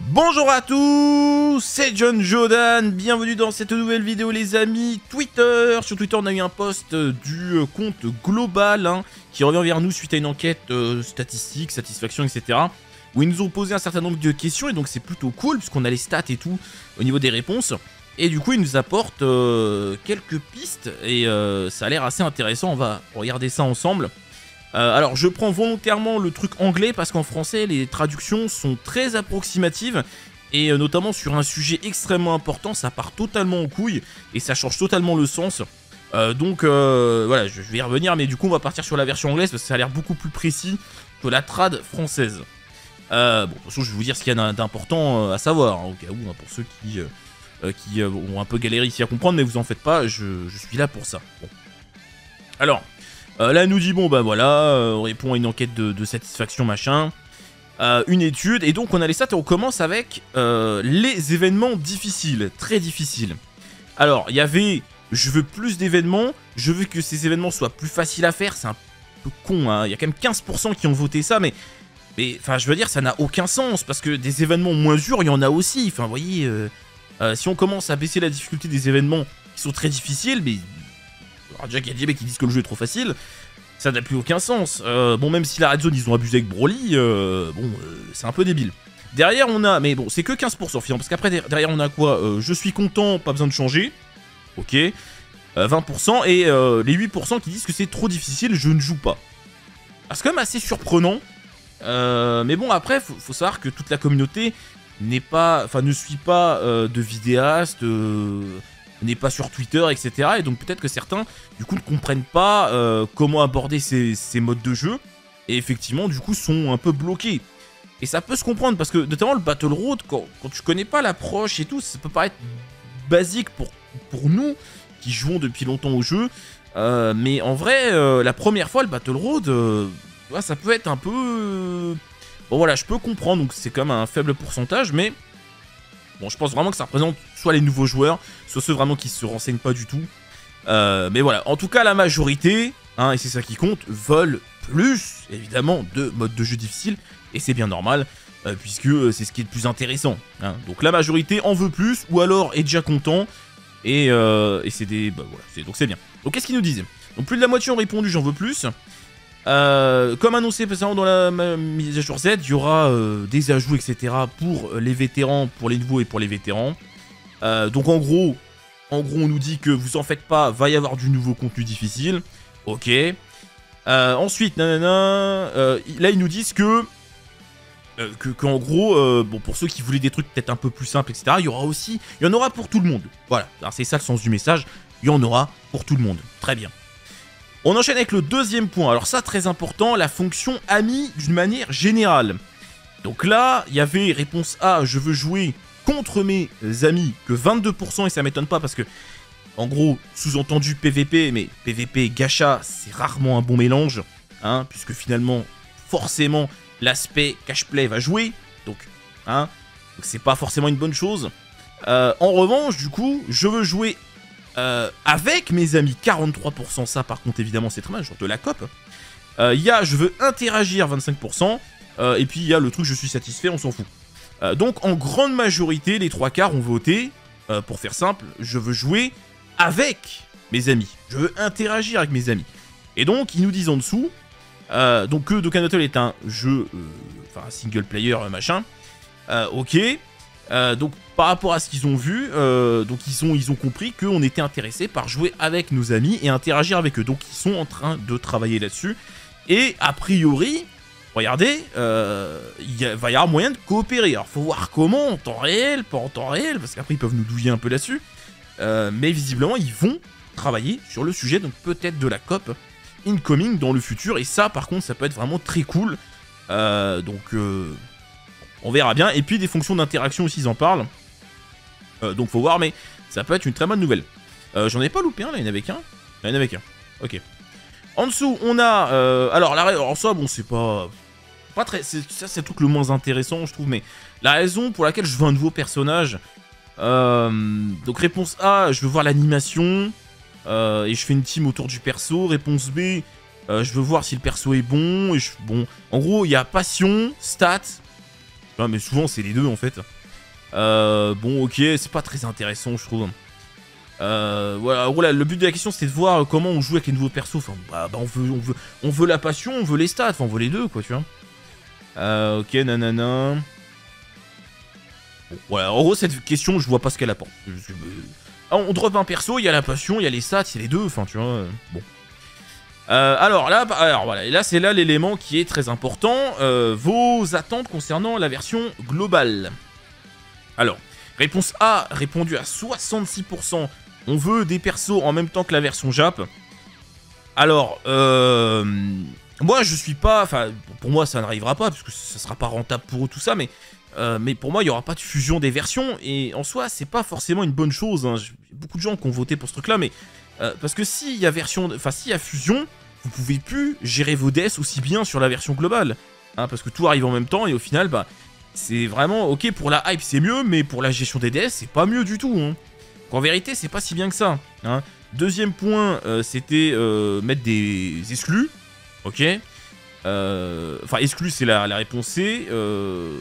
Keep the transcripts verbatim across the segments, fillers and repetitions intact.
Bonjour à tous, c'est John Jordan, bienvenue dans cette nouvelle vidéo les amis. Twitter, sur Twitter on a eu un post du compte Global hein, qui revient vers nous suite à une enquête euh, statistique, satisfaction, et cetera. Où ils nous ont posé un certain nombre de questions et donc c'est plutôt cool puisqu'on a les stats et tout au niveau des réponses. Et du coup ils nous apportent euh, quelques pistes et euh, ça a l'air assez intéressant, on va regarder ça ensemble. Euh, alors je prends volontairement le truc anglais parce qu'en français les traductions sont très approximatives et euh, notamment sur un sujet extrêmement important ça part totalement en couille et ça change totalement le sens. Euh, donc euh, voilà, je vais y revenir mais du coup on va partir sur la version anglaise parce que ça a l'air beaucoup plus précis que la trad française. Euh, bon de toute façon je vais vous dire ce qu'il y a d'important à savoir hein, au cas où hein, pour ceux qui, euh, qui euh, ont un peu galéré ici à comprendre, mais vous en faites pas, je, je suis là pour ça. Bon. Alors... Euh, là, elle nous dit, bon, bah voilà, euh, on répond à une enquête de, de satisfaction, machin, euh, une étude, et donc on a les stats et on commence avec euh, les événements difficiles, très difficiles. Alors, il y avait, je veux plus d'événements, je veux que ces événements soient plus faciles à faire, c'est un peu con, hein, il y a quand même quinze pour cent qui ont voté ça, mais, mais, enfin, je veux dire, ça n'a aucun sens, parce que des événements moins durs, il y en a aussi, enfin, vous voyez, euh, euh, si on commence à baisser la difficulté des événements qui sont très difficiles, mais... Alors déjà qu'il y a des mecs qui disent que le jeu est trop facile, ça n'a plus aucun sens. Euh, bon, même si la Red Zone, ils ont abusé avec Broly, euh, bon, euh, c'est un peu débile. Derrière, on a... Mais bon, c'est que quinze pour cent, finalement, parce qu'après, derrière, on a quoi euh, je suis content, pas besoin de changer. Ok. Euh, vingt pour cent, et euh, les huit pour cent qui disent que c'est trop difficile, je ne joue pas. Ah, c'est quand même assez surprenant. Euh, mais bon, après, faut, faut savoir que toute la communauté n'est pas... Enfin, ne suit pas euh, de vidéastes... Euh, n'est pas sur Twitter, et cetera. Et donc peut-être que certains, du coup, ne comprennent pas euh, comment aborder ces, ces modes de jeu. Et effectivement, du coup, sont un peu bloqués. Et ça peut se comprendre, parce que notamment le Battle Road, quand, quand tu connais pas l'approche et tout, ça peut paraître basique pour, pour nous, qui jouons depuis longtemps au jeu. Euh, mais en vrai, euh, la première fois, le Battle Road, euh, ça peut être un peu... Euh... Bon voilà, je peux comprendre, donc c'est quand même un faible pourcentage, mais... Bon, je pense vraiment que ça représente soit les nouveaux joueurs, soit ceux vraiment qui se renseignent pas du tout. Euh, mais voilà, en tout cas, la majorité, hein, et c'est ça qui compte, veulent plus, évidemment, de modes de jeu difficiles. Et c'est bien normal, euh, puisque c'est ce qui est le plus intéressant. Hein. Donc la majorité en veut plus, ou alors est déjà content. Et, euh, et c'est des... Bah, voilà, donc c'est bien. Donc qu'est-ce qu'ils nous disent? Donc plus de la moitié ont répondu, j'en veux plus. Euh, comme annoncé précédemment dans la mise à jour Z, il y aura euh, des ajouts, et cetera pour les vétérans, pour les nouveaux et pour les vétérans. Euh, donc en gros, en gros, on nous dit que vous en faites pas, va y avoir du nouveau contenu difficile. Ok. Euh, ensuite, nanana, euh, là ils nous disent que, euh, que qu'en gros, euh, bon pour ceux qui voulaient des trucs peut-être un peu plus simples, et cetera. Il y aura aussi, il y en aura pour tout le monde. Voilà, c'est ça le sens du message. Il y en aura pour tout le monde. Très bien. On enchaîne avec le deuxième point. Alors ça, très important, la fonction ami d'une manière générale. Donc là, il y avait réponse A, je veux jouer contre mes amis, que vingt-deux pour cent, et ça m'étonne pas parce que, en gros, sous-entendu P V P, mais P V P et gacha, c'est rarement un bon mélange, hein, puisque finalement, forcément, l'aspect cash-play va jouer, donc, hein, donc c'est pas forcément une bonne chose. Euh, en revanche, du coup, je veux jouer Euh, avec mes amis, quarante-trois pour cent, ça par contre évidemment c'est très mal, genre de la coop. Il euh, y a je veux interagir, vingt-cinq pour cent, euh, et puis il y a le truc je suis satisfait, on s'en fout. Euh, donc en grande majorité, les trois quarts ont voté, euh, pour faire simple, je veux jouer avec mes amis, je veux interagir avec mes amis. Et donc ils nous disent en dessous, euh, donc que Dokkan Battle est un jeu, euh, enfin un single player machin, euh, ok. Euh, donc par rapport à ce qu'ils ont vu, euh, donc ils ont, ils ont compris qu'on était intéressé par jouer avec nos amis et interagir avec eux. Donc ils sont en train de travailler là-dessus. Et a priori, regardez, euh, il va y avoir moyen de coopérer. Alors faut voir comment, en temps réel, pas en temps réel, parce qu'après ils peuvent nous douiller un peu là-dessus. Euh, mais visiblement ils vont travailler sur le sujet, donc peut-être de la coop incoming dans le futur. Et ça par contre ça peut être vraiment très cool. Euh, donc... Euh on verra bien. Et puis des fonctions d'interaction aussi, ils en parlent. Euh, donc faut voir, mais ça peut être une très bonne nouvelle. Euh, J'en ai pas loupé un, là, il y en avait qu'un. Il y en avait qu'un. Ok. En dessous, on a... Euh, alors, la, alors ça, bon, c'est pas... pas très. Ça, c'est le truc le moins intéressant, je trouve. Mais la raison pour laquelle je veux un nouveau personnage... Euh, donc réponse A, je veux voir l'animation. Euh, et je fais une team autour du perso. Réponse B, euh, je veux voir si le perso est bon. Et je, bon, en gros, il y a passion, stats... Ouais, mais souvent, c'est les deux, en fait. Euh, bon, ok, c'est pas très intéressant, je trouve. Euh, voilà, voilà, le but de la question, c'était de voir comment on joue avec les nouveaux persos. Enfin, bah, bah, on, veut, on, veut, on veut la passion, on veut les stats, enfin, on veut les deux, quoi, tu vois. Euh, ok, nanana. Bon, voilà, en gros, cette question, je vois pas ce qu'elle apporte. Je, je, euh, on drop un perso, il y a la passion, il y a les stats, il y a les deux, enfin, tu vois. Euh, bon. Euh, alors là, alors voilà, et là c'est là l'élément qui est très important, euh, vos attentes concernant la version globale. Alors, réponse A, répondu à soixante-six pour cent, on veut des persos en même temps que la version Jap. Alors, euh, moi je suis pas, enfin pour moi ça n'arrivera pas, parce que ça sera pas rentable pour eux tout ça, mais, euh, mais pour moi il n'y aura pas de fusion des versions, et en soi c'est pas forcément une bonne chose, hein. Il y a beaucoup de gens qui ont voté pour ce truc là, mais... Euh, parce que s'il y a version, enfin s'il y a fusion, vous pouvez plus gérer vos deaths aussi bien sur la version globale, hein, parce que tout arrive en même temps et au final, bah, c'est vraiment ok pour la hype, c'est mieux, mais pour la gestion des deaths, c'est pas mieux du tout. Hein. En vérité, c'est pas si bien que ça. Hein. Deuxième point, euh, c'était euh, mettre des exclus, ok. Euh, enfin, exclus, c'est la, la réponse C. Euh...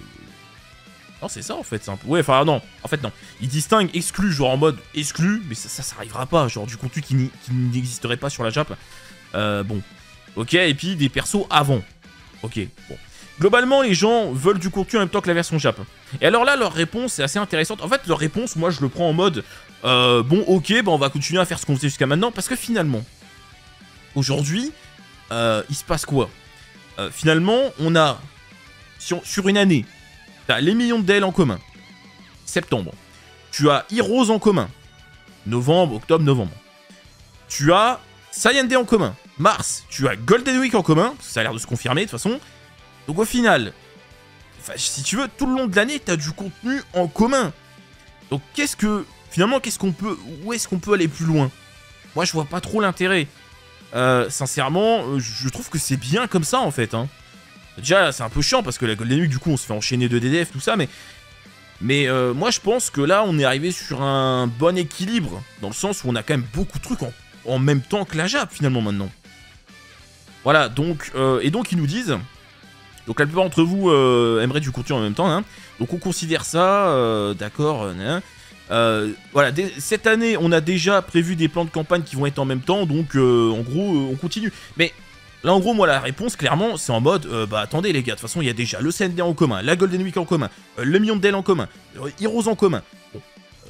Non, c'est ça en fait. Un peu... Ouais, enfin, non. En fait, non. Ils distinguent exclu, genre en mode exclu, mais ça, ça, ça arrivera pas. Genre du contenu qui n'existerait pas sur la Jap. Euh, bon. Ok, et puis des persos avant. Ok, bon. Globalement, les gens veulent du contenu en même temps que la version Jap. Et alors là, leur réponse est assez intéressante. En fait, leur réponse, moi, je le prends en mode euh, bon, ok, bah, on va continuer à faire ce qu'on faisait jusqu'à maintenant. Parce que finalement, aujourd'hui, euh, il se passe quoi? euh, Finalement, on a, sur, sur une année, t'as les millions de D L en commun. Septembre. Tu as Heroes en commun. Novembre, octobre, novembre. Tu as Cyan Day en commun. Mars, tu as Golden Week en commun. Ça a l'air de se confirmer de toute façon. Donc au final, si tu veux, tout le long de l'année, tu as du contenu en commun. Donc qu'est-ce que... Finalement, qu'est-ce qu'on peut... Où est-ce qu'on peut aller plus loin? Moi, je vois pas trop l'intérêt. Euh, sincèrement, je trouve que c'est bien comme ça, en fait. Hein. Déjà, c'est un peu chiant, parce que la Golden Week, du coup, on se fait enchaîner de D D F, tout ça, mais... Mais euh, moi, je pense que là, on est arrivé sur un bon équilibre. Dans le sens où on a quand même beaucoup de trucs en, en même temps que la Jap, finalement, maintenant. Voilà, donc... Euh, et donc, ils nous disent... Donc la plupart d'entre vous euh, aimeraient du contenu en même temps. Hein. Donc on considère ça, euh, d'accord. Hein. Euh, voilà, cette année, on a déjà prévu des plans de campagne qui vont être en même temps. Donc euh, en gros, euh, on continue. Mais là, en gros, moi, la réponse, clairement, c'est en mode, euh, bah attendez les gars, de toute façon, il y a déjà le C N D en commun, la Golden Week en commun, euh, le million de D L en commun, euh, Heroes en commun. Bon, euh,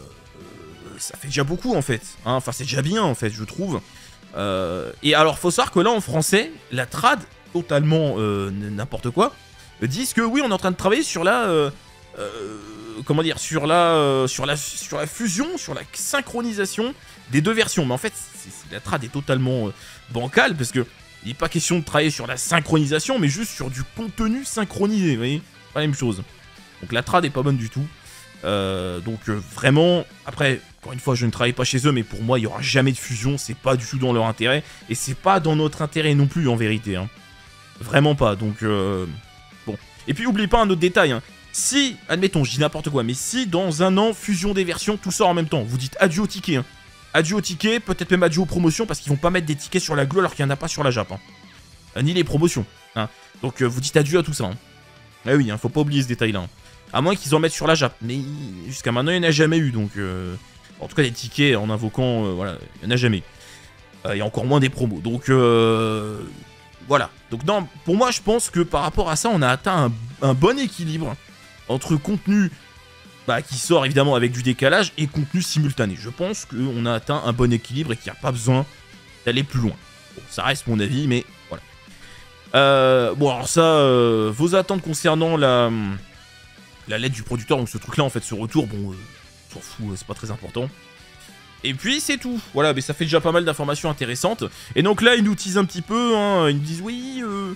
ça fait déjà beaucoup en fait. Hein. Enfin, c'est déjà bien en fait, je trouve. Euh, et alors, faut savoir que là, en français, la trad... totalement euh, n'importe quoi, euh, disent que oui, on est en train de travailler sur la... Euh, euh, comment dire, sur la, euh, sur la sur la fusion, sur la synchronisation des deux versions. Mais en fait, c est, c est, la trad est totalement euh, bancale, parce que il n'est pas question de travailler sur la synchronisation, mais juste sur du contenu synchronisé, vous voyez, pas la même chose. Donc la trad est pas bonne du tout. Euh, donc euh, vraiment, après, encore une fois, je ne travaille pas chez eux, mais pour moi, il n'y aura jamais de fusion, c'est pas du tout dans leur intérêt, et c'est pas dans notre intérêt non plus, en vérité, hein. Vraiment pas, donc euh, bon. Et puis n'oubliez pas un autre détail, hein. Si, admettons, je dis n'importe quoi, mais si dans un an, fusion des versions, tout sort en même temps, vous dites adieu au ticket, hein. Adieu au ticket, peut-être même adieu aux promotions, parce qu'ils vont pas mettre des tickets sur la Glo alors qu'il n'y en a pas sur la Jap, hein. euh, ni les promotions, hein. Donc euh, vous dites adieu à tout ça, hein. Ah oui, hein, faut pas oublier ce détail-là, hein. À moins qu'ils en mettent sur la Jap, mais jusqu'à maintenant, il n'y en a jamais eu, donc... Euh, en tout cas, des tickets en invoquant, euh, voilà, il n'y en a jamais. Euh, et encore moins des promos, donc... Euh, Voilà, donc non, pour moi je pense que par rapport à ça on a atteint un, un bon équilibre entre contenu bah, qui sort évidemment avec du décalage et contenu simultané. Je pense qu'on a atteint un bon équilibre et qu'il n'y a pas besoin d'aller plus loin. Bon, ça reste mon avis, mais voilà. Euh, bon alors ça, euh, vos attentes concernant la, la lettre du producteur, donc ce truc là en fait, ce retour, bon, euh, on s'en fout, c'est pas très important. Et puis c'est tout, voilà, mais ça fait déjà pas mal d'informations intéressantes. Et donc là, ils nous teasent un petit peu, hein, ils nous disent oui, euh,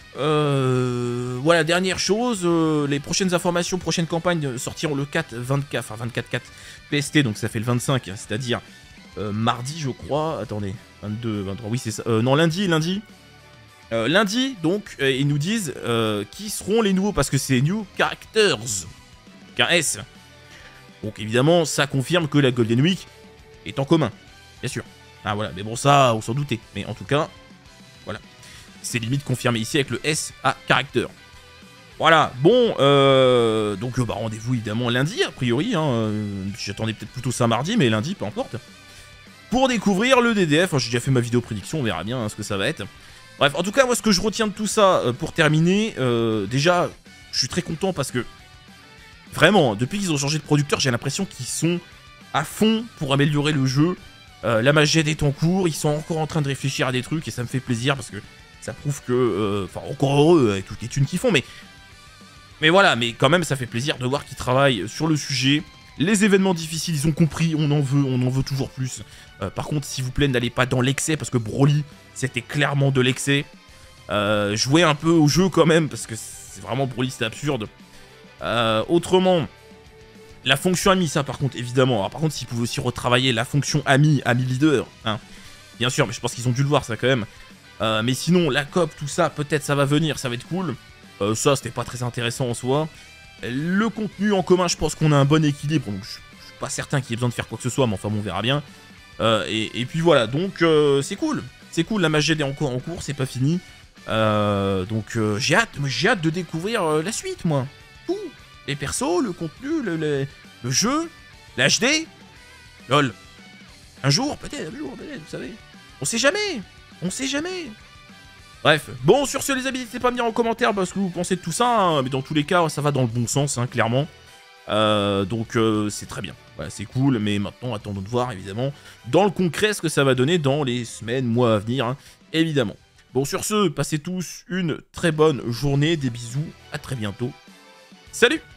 euh, voilà, dernière chose, euh, les prochaines informations, prochaines campagnes sortiront le quatre vingt-quatre, enfin vingt-quatre quatre P S T, donc ça fait le vingt-cinq, c'est-à-dire euh, mardi, je crois, attendez, vingt-deux, vingt-trois, oui c'est ça, euh, non lundi, lundi. Euh, lundi, donc, euh, ils nous disent euh, qui seront les nouveaux, parce que c'est New Characters, qu'un S. Donc évidemment, ça confirme que la Golden Week est en commun, bien sûr. Ah voilà, mais bon ça, on s'en doutait. Mais en tout cas, voilà. C'est limite confirmé ici avec le S à caractère. Voilà, bon, euh, donc bah, rendez-vous évidemment lundi, a priori, hein, euh, j'attendais peut-être plutôt ça mardi, mais lundi, peu importe, pour découvrir le D D F. Enfin, j'ai déjà fait ma vidéo prédiction, on verra bien hein, ce que ça va être. Bref, en tout cas, moi, ce que je retiens de tout ça, euh, pour terminer, euh, déjà, je suis très content parce que, vraiment, depuis qu'ils ont changé de producteur, j'ai l'impression qu'ils sont à fond pour améliorer le jeu. Euh, la magie est en cours, ils sont encore en train de réfléchir à des trucs, et ça me fait plaisir parce que ça prouve que, enfin, euh, encore heureux avec toutes les thunes qu'ils font, mais... Mais voilà, mais quand même, ça fait plaisir de voir qu'ils travaillent sur le sujet. Les événements difficiles, ils ont compris, on en veut, on en veut toujours plus. Euh, par contre, s'il vous plaît, n'allez pas dans l'excès, parce que Broly, c'était clairement de l'excès. Euh, jouez un peu au jeu quand même, parce que c'est vraiment Broly, c'est absurde. Euh, autrement, la fonction ami, ça par contre, évidemment. Alors par contre, s'ils pouvaient aussi retravailler la fonction ami, ami leader, hein. Bien sûr, mais je pense qu'ils ont dû le voir, ça quand même. Euh, mais sinon, la coop, tout ça, peut-être ça va venir, ça va être cool. Euh, ça, c'était pas très intéressant en soi. Le contenu en commun, je pense qu'on a un bon équilibre. Donc, je, je suis pas certain qu'il y ait besoin de faire quoi que ce soit, mais enfin, bon, on verra bien. Euh, et, et puis voilà, donc euh, c'est cool. C'est cool, la magie est encore en cours, c'est pas fini. Euh, donc euh, j'ai hâte, j'ai hâte de découvrir euh, la suite, moi. Tout. Les persos, le contenu, le, le, le jeu, l'H D. Lol. Un jour, peut-être, un jour, peut-être, vous savez. On sait jamais. On sait jamais. Bref, bon, sur ce les amis, n'hésitez pas à me dire en commentaire bah, ce que vous pensez de tout ça, hein, mais dans tous les cas, ça va dans le bon sens, hein, clairement. Euh, donc euh, c'est très bien, voilà, c'est cool, mais maintenant attendons de voir évidemment dans le concret ce que ça va donner dans les semaines, mois à venir, hein, évidemment. Bon, sur ce, passez tous une très bonne journée, des bisous, à très bientôt, salut!